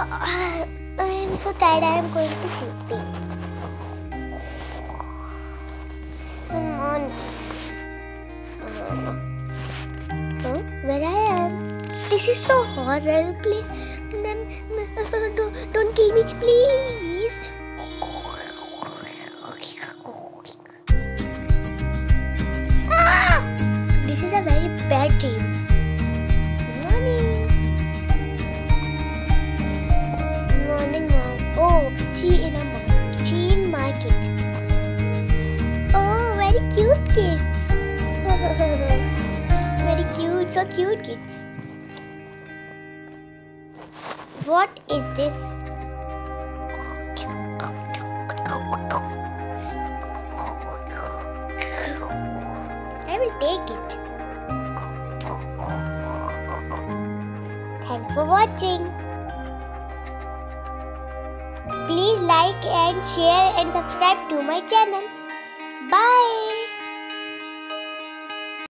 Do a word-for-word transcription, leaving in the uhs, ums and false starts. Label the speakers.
Speaker 1: I am so tired. I am going to sleep. Come on. Uh, huh? Where I am? This is so horrible place. Ma'am, don't, don't kill me, please. Ah! This is a very bad dream. Good morning. Good morning, mom. Oh, she in a market. She in market. Oh, very cute kids. Very cute, so cute kids. What is this? I will take it. Thanks for watching. Please like and share and subscribe to my channel. Bye.